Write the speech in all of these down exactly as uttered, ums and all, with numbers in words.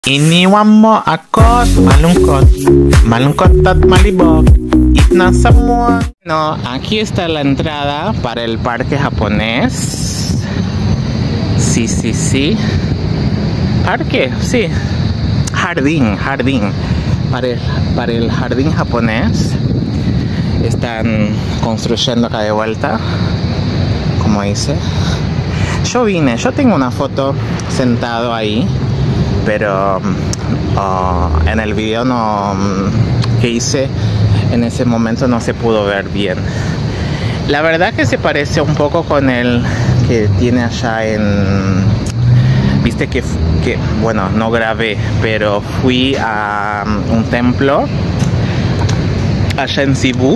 Iniwan mo ako sa malungkot, malungkot at malibog, itna sa mua. No, aquí está la entrada para el parque japonés. Sí, sí, sí. Parque, sí. Jardín, jardín. Para el, para el jardín japonés. Están construyendo acá de vuelta, como dice. Yo vine, yo tengo una foto sentado ahí, pero uh, en el video no, que hice en ese momento no se pudo ver bien. La verdad que se parece un poco con el que tiene allá en... Viste que, que bueno, no grabé, pero fui a un templo allá en Cibú.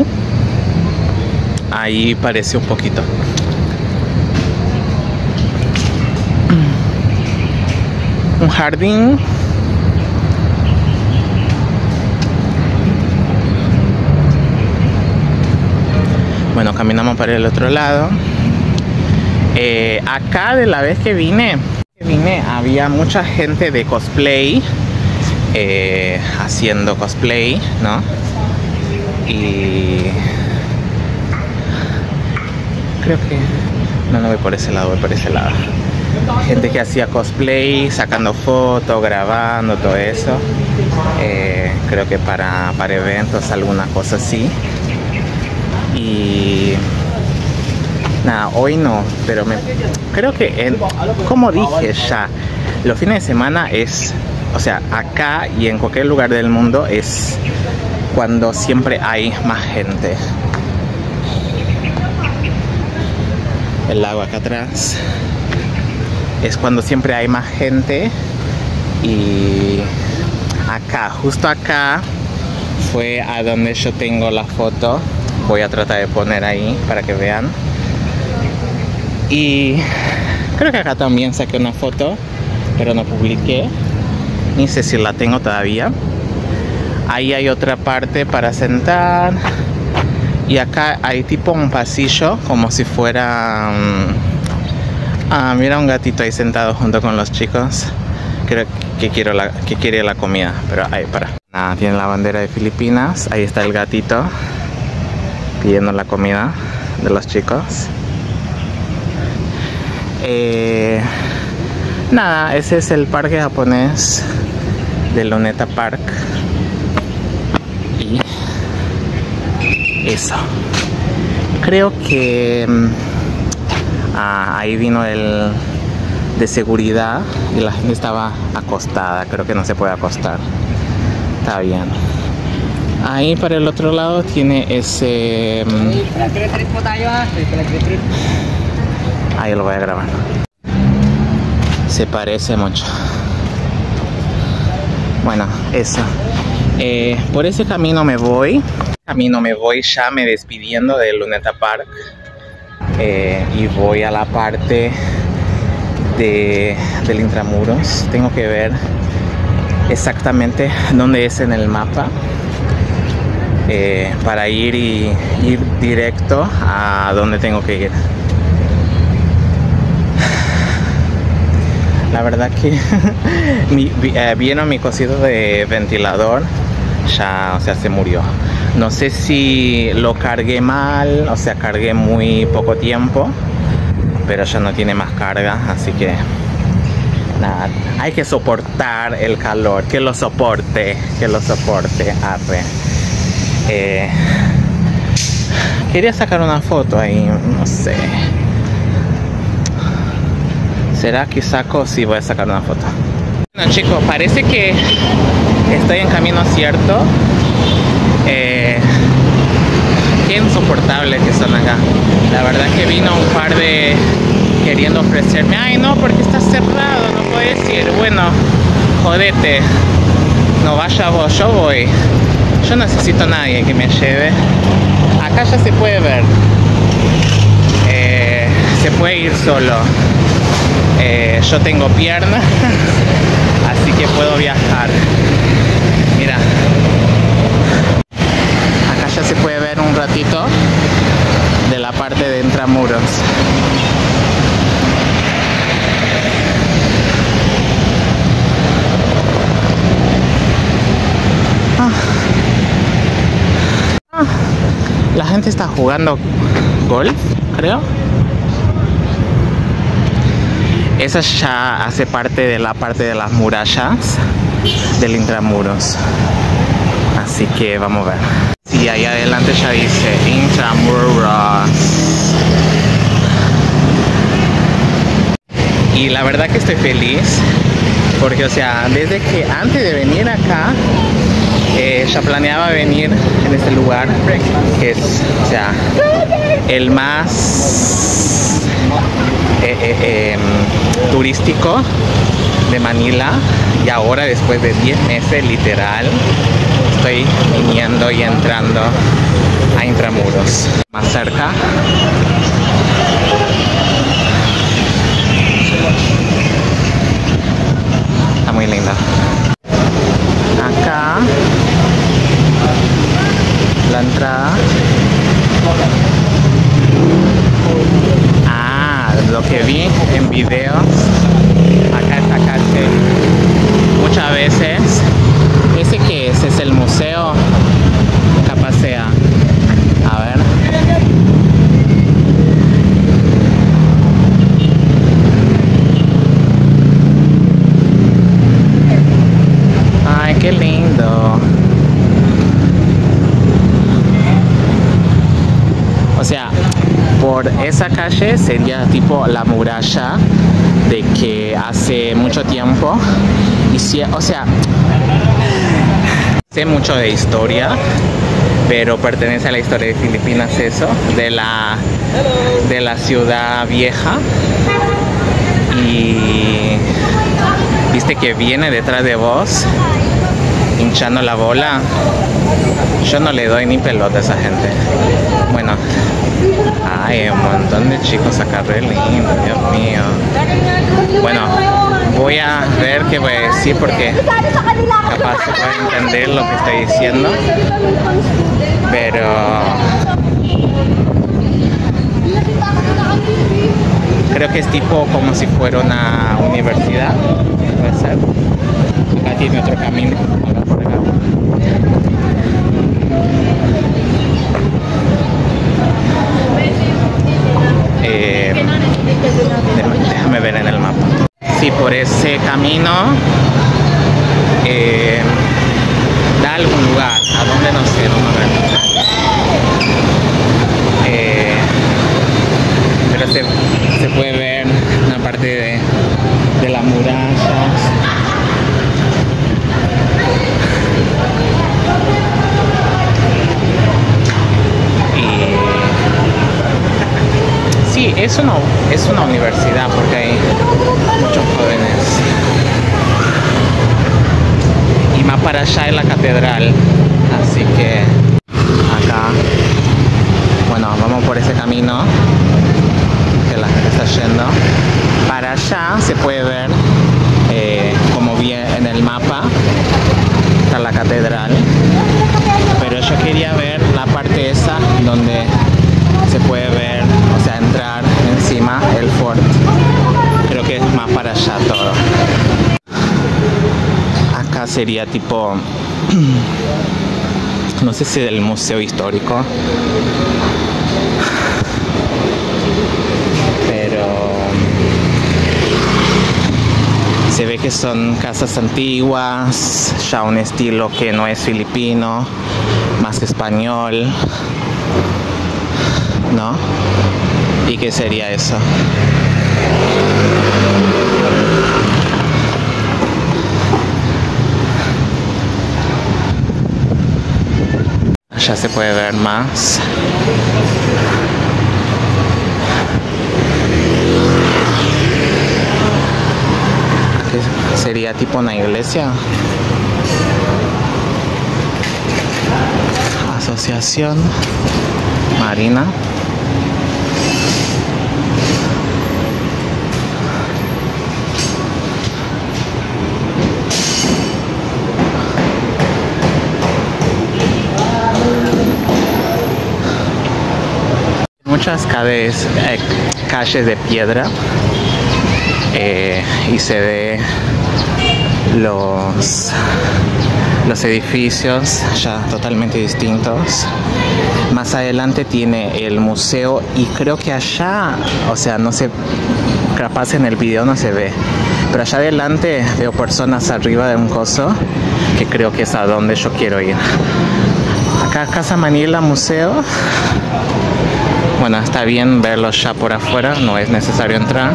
Ahí parece un poquito. Un jardín. Bueno, caminamos para el otro lado. Eh, acá de la vez que vine, vine había mucha gente de cosplay, eh, haciendo cosplay, ¿no? Y creo que no, no voy por ese lado, voy por ese lado. Gente que hacía cosplay, sacando fotos, grabando, todo eso. Eh, creo que para, para eventos, alguna cosa así. Y nada, hoy no, pero me, creo que, en, como dije ya, los fines de semana es, o sea, acá y en cualquier lugar del mundo es cuando siempre hay más gente. El lago acá atrás. Es cuando siempre hay más gente. Y acá, justo acá fue a donde yo tengo la foto. Voy a tratar de poner ahí para que vean. Y creo que acá también saqué una foto, pero no publiqué. Ni sé si la tengo todavía. Ahí hay otra parte para sentar. Y acá hay tipo un pasillo, como si fuera... Um, Ah, mira un gatito ahí sentado junto con los chicos. Creo que, quiero la, que quiere la comida, pero ahí para. Nada, tiene la bandera de Filipinas. Ahí está el gatito pidiendo la comida de los chicos. Eh, nada, ese es el parque japonés de Luneta Park. Y eso. Creo que... Ah, ahí vino el de seguridad y la gente estaba acostada. Creo que no se puede acostar. Está bien. Ahí para el otro lado tiene ese... Ahí lo voy a grabar. Se parece mucho. Bueno, eso. Eh, por ese camino me voy. Camino me voy ya me despidiendo de Luneta Park. Eh, y voy a la parte de, del Intramuros. Tengo que ver exactamente dónde es en el mapa, eh, para ir y ir directo a donde tengo que ir. La verdad que mi, eh, vieron mi cosito de ventilador, ya, o sea, se murió. No sé si lo cargué mal, o sea, cargué muy poco tiempo, pero ya no tiene más carga, así que nada, hay que soportar el calor, que lo soporte, que lo soporte, arre. Eh, quería sacar una foto ahí, no sé. ¿Será que saco? Sí, voy a sacar una foto. Bueno, chicos, parece que estoy en camino cierto. Eh, qué insoportables que son acá. La verdad que vino un par de queriendo ofrecerme. Ay, no, porque está cerrado, no puedes ir. Bueno, jodete. No vaya vos, yo voy. Yo necesito a nadie que me lleve. Acá ya se puede ver. Eh, se puede ir solo. Eh, yo tengo piernas, así que puedo viajar. Mira. Ya se puede ver un ratito de la parte de Intramuros. gente está jugando golf, creo. Esa ya hace parte de la parte de las murallas del Intramuros. Así que vamos a ver. Sí, ahí adelante ya dice Intramuros. Y la verdad que estoy feliz. Porque, o sea, desde que antes de venir acá, eh, ya planeaba venir en este lugar. Que es, o sea, el más eh, eh, eh, turístico de Manila. Y ahora, después de diez meses, literal, estoy viniendo y entrando a Intramuros. Más cerca. Está muy linda. Acá la entrada. Ah, lo que vi en videos. Acá esta calle. Muchas veces. ¿Ese qué es? ¿Es el museo? Capaz sea. A ver. Ay, qué lindo. O sea, por esa calle sería tipo la muralla de que hace mucho tiempo, y si, o sea, sé mucho de historia, pero pertenece a la historia de Filipinas eso, de la, de la ciudad vieja. Y viste que viene detrás de vos hinchando la bola. Yo no le doy ni pelota a esa gente. Bueno, hay un montón de chicos acá re lindo, Dios mío. Bueno, voy a ver qué voy a decir porque capaz se puede entender lo que estoy diciendo, pero creo que es tipo como si fuera una universidad. Puede ser. Acá tiene otro camino. Acá por acá. Eh, déjame ver en el mapa. Sí, por ese camino eh, da a algún lugar. ¿A dónde? No sé, no me ver. Eh, pero se, se puede ver una parte de, de las murallas. Sí, es una, es una universidad porque hay muchos jóvenes. Y más para allá es la catedral. Así que acá, bueno, vamos por ese camino que la gente está yendo. Para allá se puede ver, eh, como vi en el mapa, está la catedral. Pero yo quería ver la parte esa donde se puede ver, o sea, entrar encima el fort. Creo que es más para allá todo. Acá sería tipo, no sé si del museo histórico, pero se ve que son casas antiguas, ya un estilo que no es filipino, más español, ¿no? ¿Y qué sería eso? Ya se puede ver más. ¿Qué sería tipo una iglesia? Asociación Marina. Muchas calles, eh, calles de piedra, eh, y se ve los los edificios ya totalmente distintos. Más adelante tiene el museo y creo que allá, o sea, no sé, capaz en el video no se ve, pero allá adelante veo personas arriba de un coso que creo que es a donde yo quiero ir. Acá Casa Manila Museo. Bueno, está bien verlo ya por afuera, no es necesario entrar.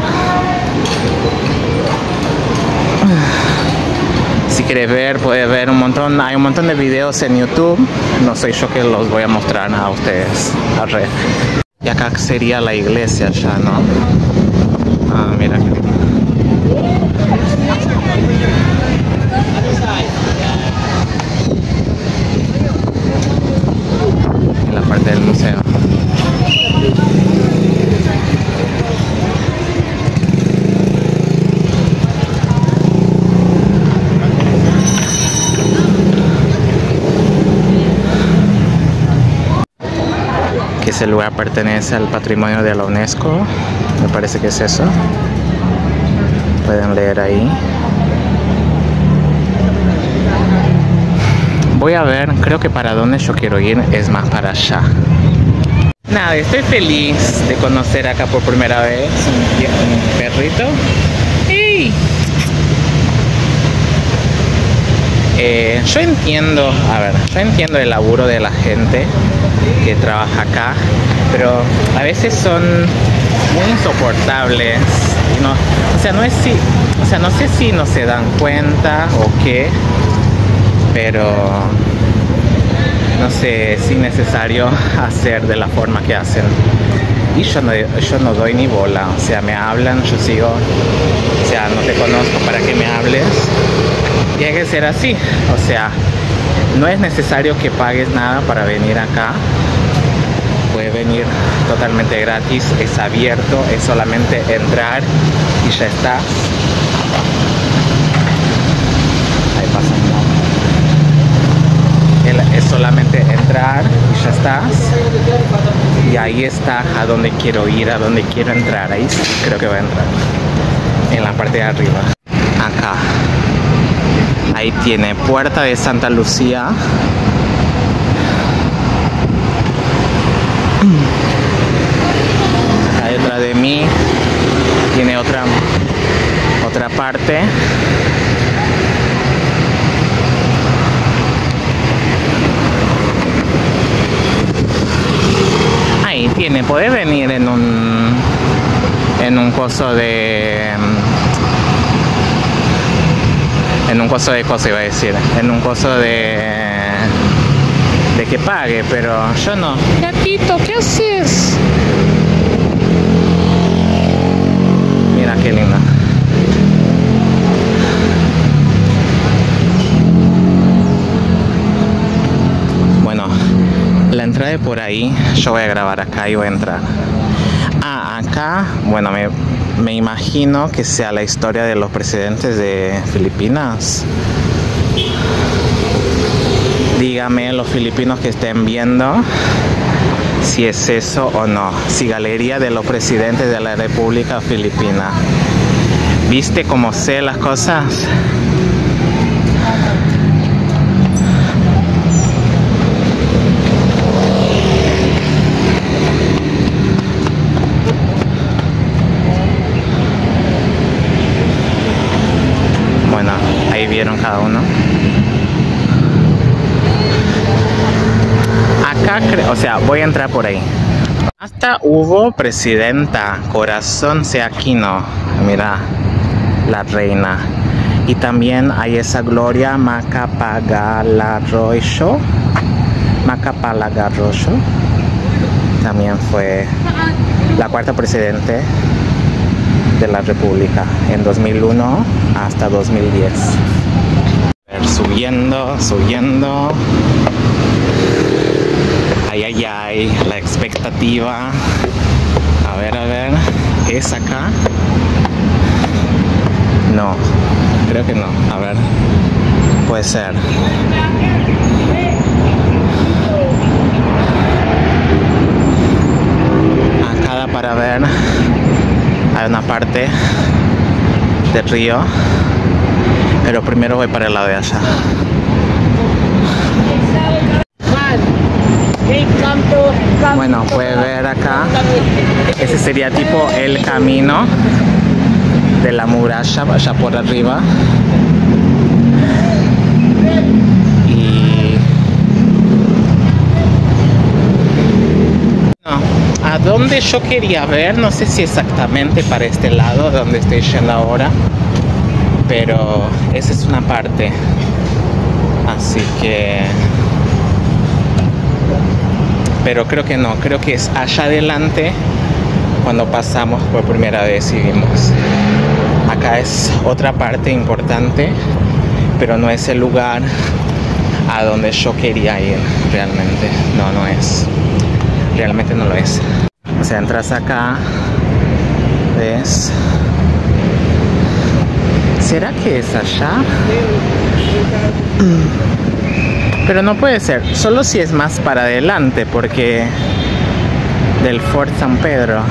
Si quieres ver, puedes ver un montón, hay un montón de videos en YouTube. No soy yo que los voy a mostrar a ustedes. Arre. Y acá sería la iglesia ya, ¿no? Ah, mira. En la parte del museo. Que ese lugar pertenece al patrimonio de la UNESCO. Me parece que es eso. Pueden leer ahí. Voy a ver, creo que para donde yo quiero ir es más para allá. Nada, estoy feliz de conocer acá por primera vez un, un perrito. ¡Hey! Eh, yo entiendo, a ver, yo entiendo el laburo de la gente que trabaja acá, pero a veces son muy insoportables. No, o sea, no es si, o sea, no sé si no se dan cuenta o qué, pero no sé, es innecesario hacer de la forma que hacen. Y yo no, yo no doy ni bola, o sea, me hablan, yo sigo, o sea, no te conozco para que me hables. Y hay que ser así, o sea, no es necesario que pagues nada para venir acá. Puedes venir totalmente gratis, es abierto, es solamente entrar y ya está. Ahí pasa, ¿no? Es solamente entrar y ya estás. Y ahí está a donde quiero ir, a donde quiero entrar. Ahí sí, creo que voy a entrar. En la parte de arriba. Acá. Ahí tiene Puerta de Santa Lucía. Acá detrás de mí tiene otra otra parte. Ahí tiene, puedes venir en un en un coso de en un coso de cosa iba a decir, en un coso de de que pague, pero yo no. Gatito, ¿qué haces? Mira qué linda. Bueno, la entrada es por ahí. Yo voy a grabar acá y voy a entrar. Ah, acá, bueno, me, me imagino que sea la historia de los presidentes de Filipinas. Dígame los filipinos que estén viendo si es eso o no. Si galería de los presidentes de la República Filipina. ¿Viste cómo sé las cosas? Bueno, ahí vieron cada uno. Acá, o sea, voy a entrar por ahí. Hasta hubo presidenta, Corazón Aquino, mira, la reina. Y también hay esa Gloria Macapagal-Arroyo. Macapagal-Arroyo. También fue la cuarta presidente de la República en dos mil uno hasta dos mil diez. A ver, subiendo, subiendo. Ay, ay, ay, la expectativa. A ver, a ver, ¿es acá? No, creo que no. A ver, puede ser. Acá da para ver. Hay una parte del río. Pero primero voy para el lado de allá. Bueno, puede ver acá, ese sería tipo el camino de la muralla allá por arriba. Y no, a donde yo quería ver, no sé si exactamente para este lado donde estoy yendo ahora, pero esa es una parte, así que, pero creo que no, creo que es allá adelante cuando pasamos por primera vez y vimos. Acá es otra parte importante, pero no es el lugar a donde yo quería ir realmente. No, no es. Realmente no lo es. O sea, entras acá, ¿ves? ¿Será que es allá? Pero no puede ser, solo si es más para adelante, porque del Fort San Pedro.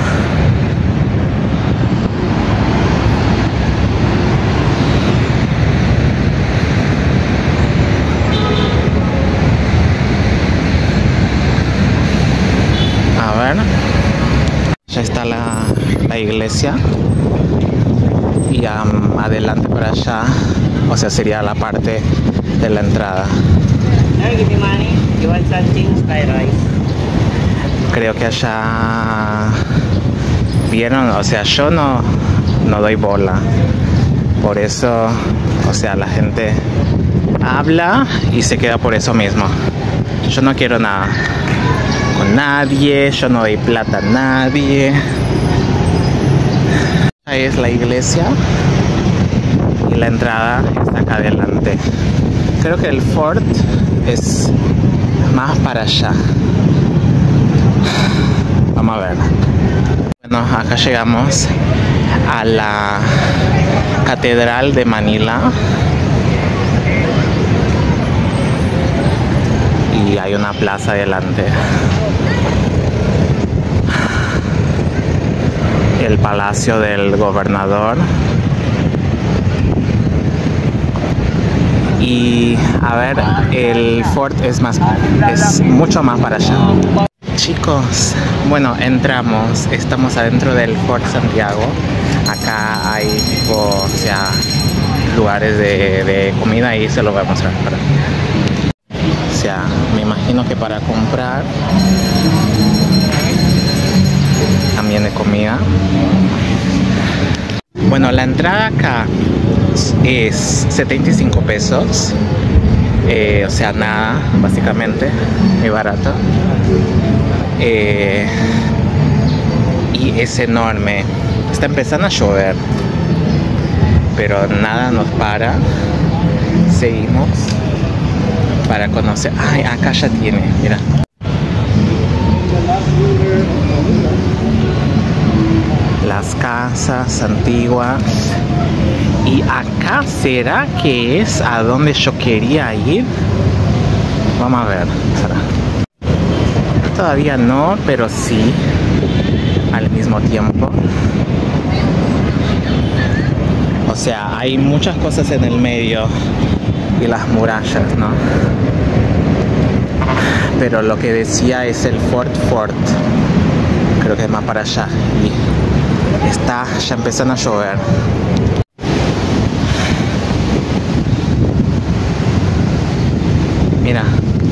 A ver, ya está la, la iglesia. Y um, adelante para allá, o sea, sería la parte de la entrada. Creo que allá vieron, o sea, yo no, no doy bola. Por eso, o sea, la gente habla y se queda por eso mismo. Yo no quiero nada con nadie, yo no doy plata a nadie. Ahí es la iglesia y la entrada está acá adelante. Creo que el fort es más para allá. Vamos a ver. Bueno, acá llegamos a la Catedral de Manila. Y hay una plaza adelante. El palacio del gobernador. Y a ver, el fort es más, es mucho más para allá. Chicos, bueno, entramos, estamos adentro del Fort Santiago. Acá hay tipo, o sea, lugares de, de comida y se lo voy a mostrar. Para. O sea, me imagino que para comprar también de comida. Bueno, la entrada acá es setenta y cinco pesos, eh, o sea, nada, básicamente, muy barato. Eh, y es enorme. Está empezando a llover, pero nada nos para. Seguimos para conocer. Ay, acá ya tiene, mira. Las casas antiguas. Y acá, ¿será que es a donde yo quería ir? Vamos a ver. Todavía no, pero sí al mismo tiempo. O sea, hay muchas cosas en el medio y las murallas, ¿no? Pero lo que decía es el Fort Fort. Creo que es más para allá. Y está ya empezando a llover. Mira.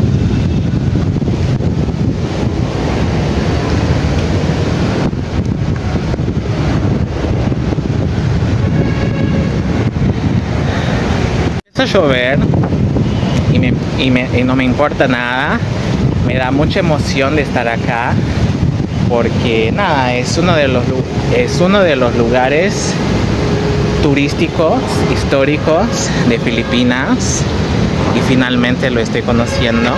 Empieza a llover y, me, y, me, y no me importa nada. Me da mucha emoción de estar acá porque nada, es uno de los, es uno de los lugares turísticos, históricos de Filipinas. Y finalmente lo estoy conociendo.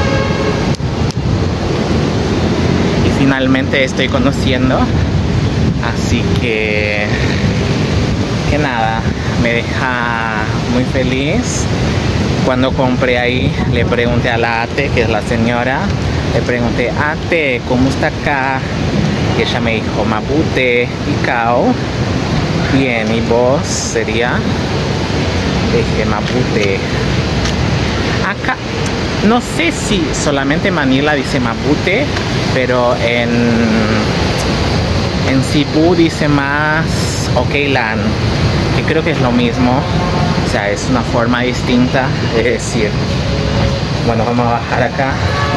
Y finalmente estoy conociendo. Así que... Que nada, me deja muy feliz. Cuando compré ahí, le pregunté a la Ate, que es la señora. Le pregunté, Ate, ¿cómo está acá? Y ella me dijo, Mapute, Icao. Bien, ¿y vos? Sería... Dije, Mapute. Acá, No sé si solamente Manila dice Mapute, pero en, en Cebu dice más Okaylan, que creo que es lo mismo. O sea, es una forma distinta de decir. Bueno, vamos a bajar acá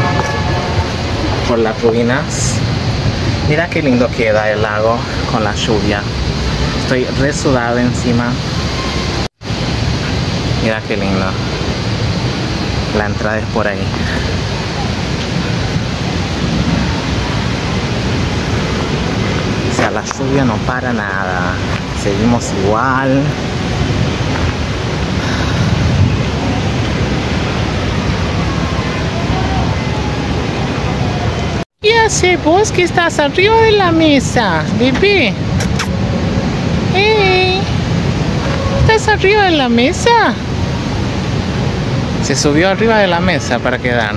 por las ruinas. Mira qué lindo queda el lago con la lluvia. Estoy re sudado encima. Mira qué lindo. La entrada es por ahí. O sea, la lluvia no para nada. Seguimos igual. ¿Qué hace vos que estás arriba de la mesa, bebé? ¡Hey! ¿Estás arriba de la mesa? Se subió arriba de la mesa para quedar.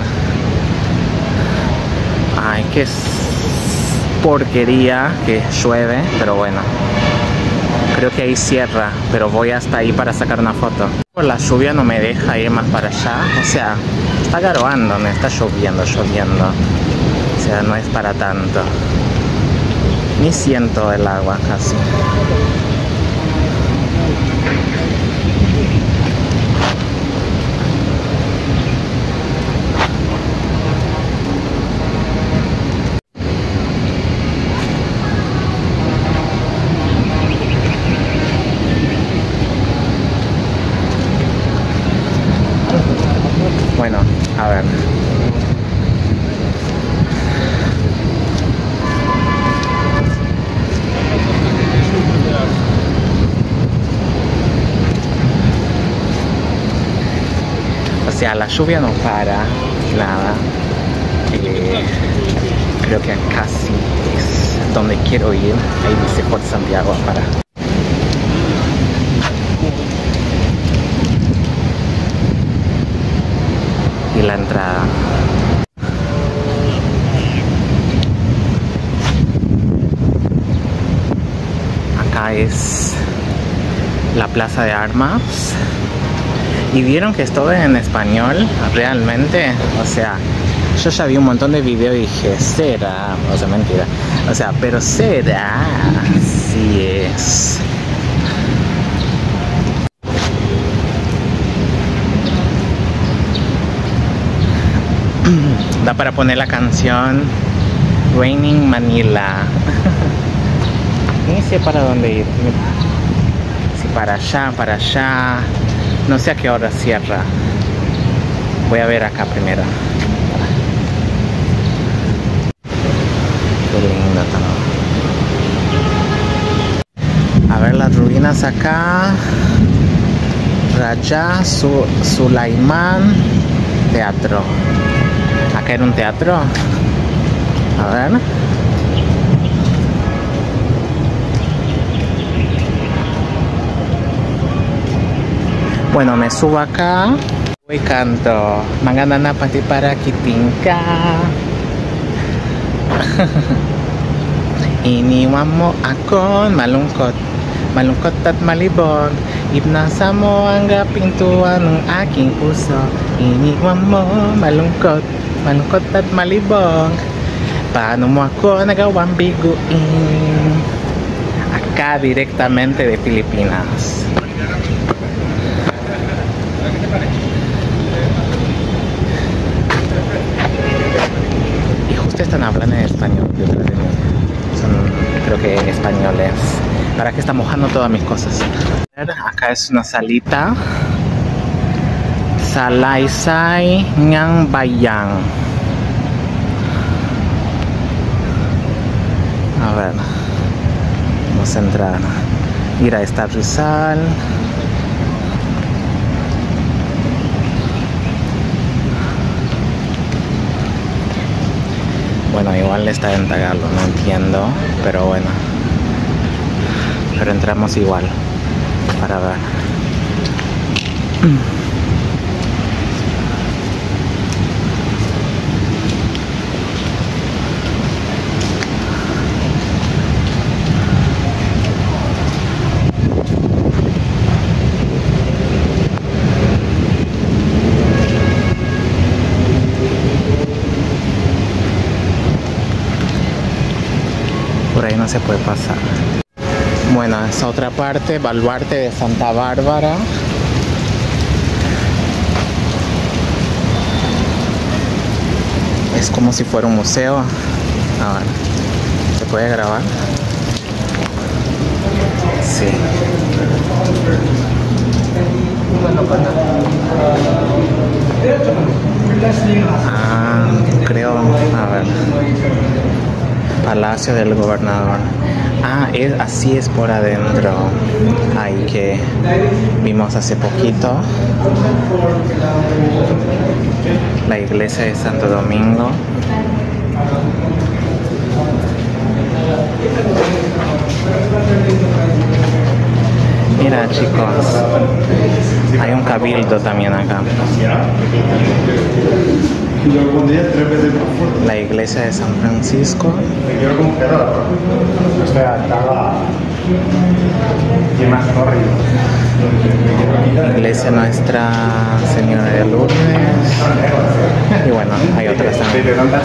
Ay, qué porquería que llueve, pero bueno. Creo que ahí cierra, pero voy hasta ahí para sacar una foto. La lluvia no me deja ir más para allá. O sea, está garoando, me está lloviendo, lloviendo. O sea, no es para tanto. Ni siento el agua casi. Bueno, a ver. O sea, la lluvia no para, nada. Eh, creo que casi es donde quiero ir. Ahí dice Port Santiago para. Y la entrada. Acá es la Plaza de Armas. Y vieron que estuve en español, realmente, o sea, yo ya vi un montón de videos y dije, será, o sea, mentira, o sea, pero será, sí es. Da para poner la canción Raining Manila. Ni sé para dónde ir. Si para allá, para allá. No sé a qué hora cierra. Voy a ver acá primero. Qué lindo todo. A ver las ruinas acá. Raja Su Sulaiman Teatro. Acá era un teatro. A ver. Bueno, me subo acá y canto Manganana pati para kitingka. Iniwan mo ako malungkot, malungkot at malibog. Ibnasa mo ang pintuan ng aking puso. Iniwan mo malungkot, malungkot at malibog. Paano mo ako nagawang biguin? Acá directamente de Filipinas. Y justo están hablando en español detrás de mí. Son, creo que españoles. Para que está mojando todas mis cosas. Acá es una salita. Salaysay ng Bayan. A ver. Vamos a entrar. Mira, está Rizal. Bueno, igual está en Tagalog, no entiendo, pero bueno. Pero entramos igual para ver. ahí no se puede pasar. Bueno, esa otra parte, baluarte de Santa Bárbara. Es como si fuera un museo. A ver, ¿se puede grabar? Sí. Ah, creo, a ver. Palacio del Gobernador. Ah, es, así es por adentro. Ahí que vimos hace poquito. La iglesia de Santo Domingo. Mira, chicos, hay un cabildo también acá. La iglesia de San Francisco. Iglesia Nuestra Señora de Lourdes. Y bueno, hay otras también.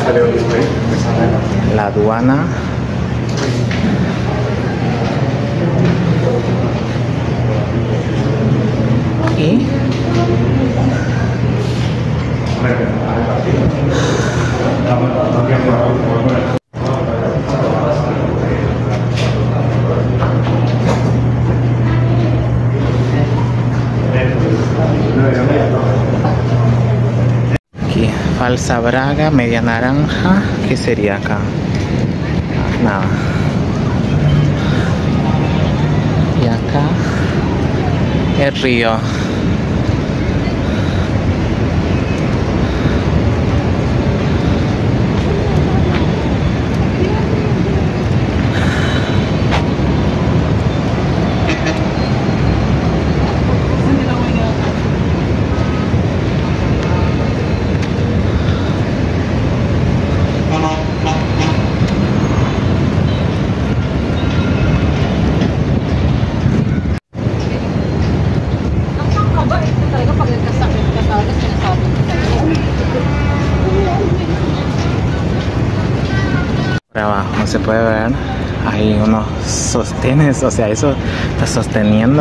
La aduana. Y aquí, falsa braga, media naranja. ¿Qué sería acá? Nada. Y acá el río. Por abajo se puede ver, hay unos sostenes, o sea, eso está sosteniendo.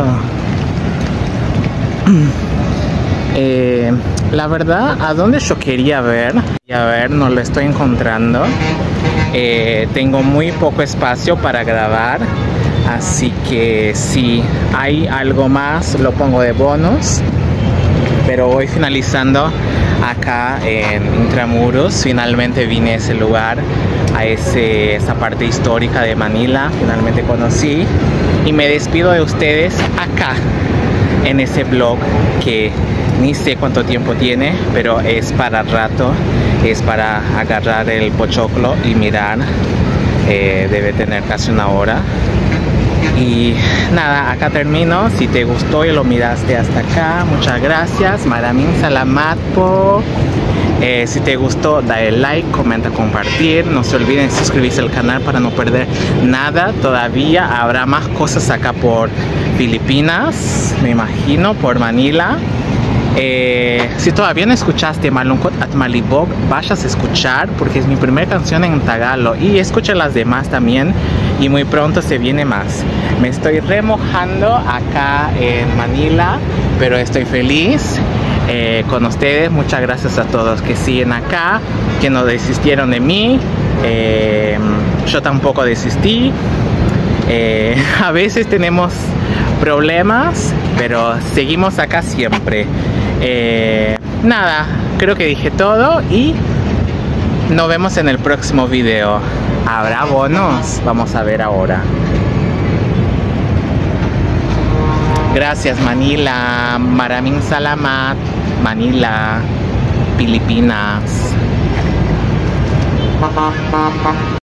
Eh, la verdad, a dónde yo quería ver, y a ver, no lo estoy encontrando. Eh, tengo muy poco espacio para grabar, así que si hay algo más lo pongo de bonus. Pero voy finalizando acá en Intramuros. Finalmente vine a ese lugar, a ese, esa parte histórica de Manila. Finalmente conocí y me despido de ustedes acá en ese vlog que ni sé cuánto tiempo tiene, pero es para rato, es para agarrar el pochoclo y mirar. Eh, debe tener casi una hora. Y nada, acá termino. Si te gustó y lo miraste hasta acá, muchas gracias. Maramin Salamat po. Eh, si te gustó, dale like, comenta, compartir. No se olviden suscribirse al canal para no perder nada. Todavía habrá más cosas acá por Filipinas, me imagino, por Manila. Eh, si todavía no escuchaste Malungkot at Malibog, vayas a escuchar porque es mi primera canción en Tagalog. Y escucha las demás también. Y muy pronto se viene más. Me estoy remojando acá en Manila, pero estoy feliz eh, con ustedes. Muchas gracias a todos que siguen acá, que no desistieron de mí. Eh, yo tampoco desistí. Eh, a veces tenemos problemas, pero seguimos acá siempre. Eh, nada, creo que dije todo y nos vemos en el próximo video. ¿Habrá bonos? Vamos a ver ahora. Gracias Manila, Maraming Salamat, Manila, Filipinas.